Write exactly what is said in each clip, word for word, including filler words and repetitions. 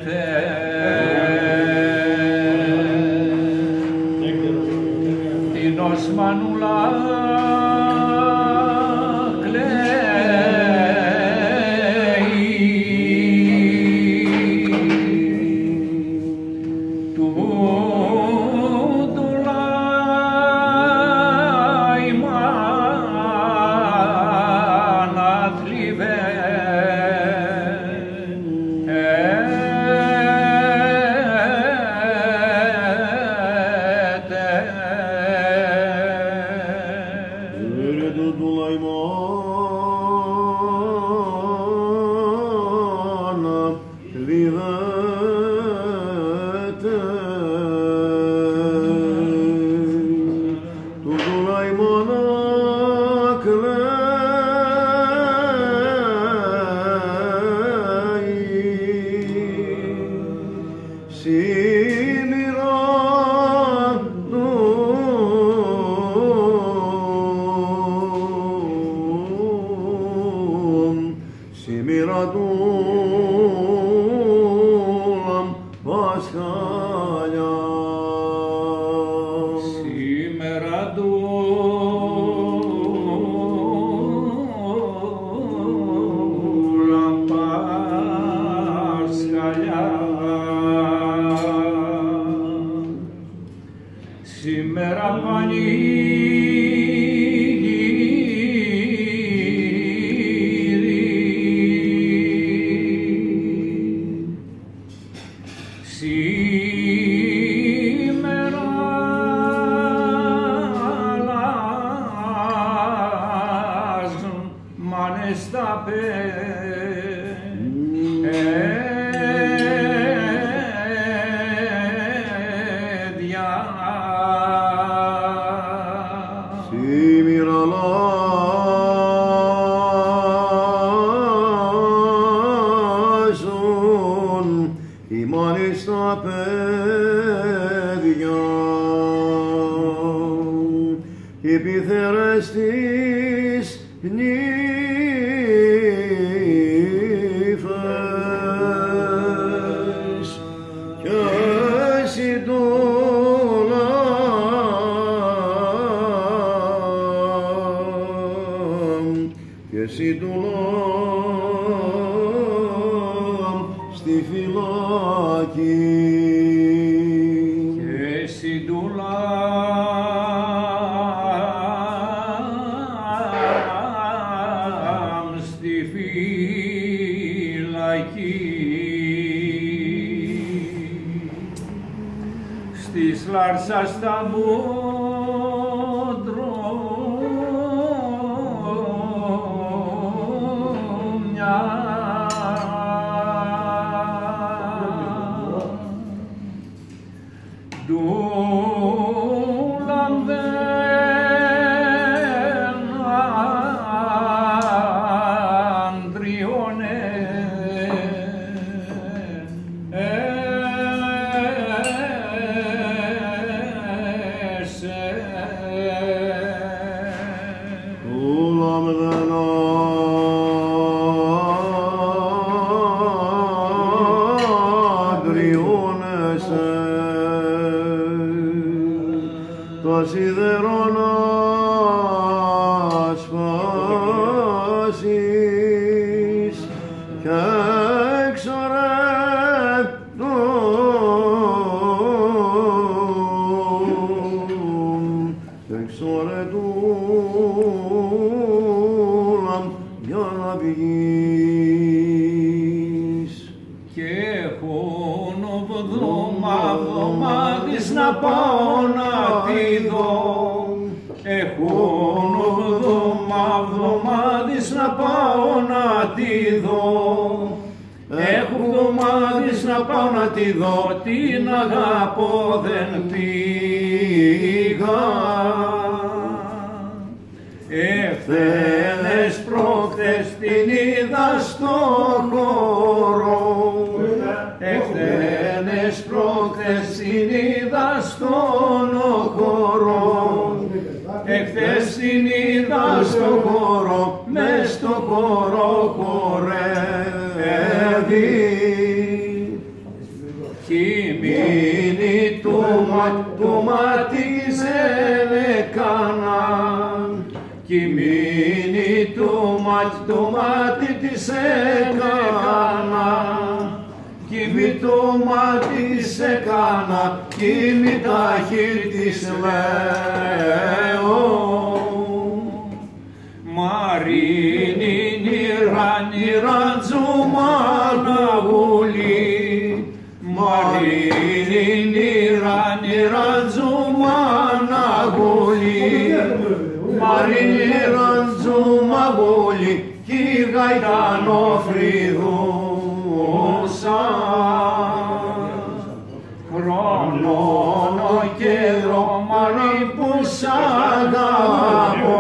την Οσμανούλα σήμερα στα μποντρόμια ντούλαν δεν αντριώνε το σιδερό να σπάσεις και εξορετούν και εξορετούν για να πηγείς και έχω νοβδόμα βδόμα της να πάω να τη δω. Έχω νοβδόμα βδόμα της να πάω να τη δω. Έχω βδόμα της να πάω να τη δω, την αγαπώ δεν πήγα. Εχθές προχθές την είδα στο χώρο, εχθές προχθές την είδα στον χώρο, εχθές την είδα στο χώρο, μες στο χώρο χορεύει. το μάτι δεν έκαναν, κι μείνει το μάτι, το μάτι της έκανα, κι μη το μάτι της έκανα, κι μη τα χείλη της λέω. Μαρίνι νιράν νιράν τζουμάνα γουλή, Μαρίνι νιράν νιράν τζουμάνα γουλή, Μαρίνι νιράν τζουμάνα γουλή, κι γαϊτανό φρυδούσα. Χρόνο καιρό Μαρί που σ' αγαπώ,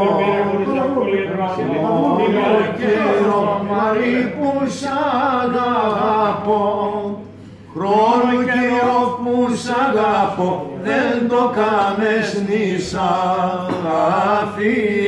χρόνο καιρό Μαρί που σ' αγαπώ, χρόνο καιρό που σ' αγαπώ, δεν το κάνες νησάφι.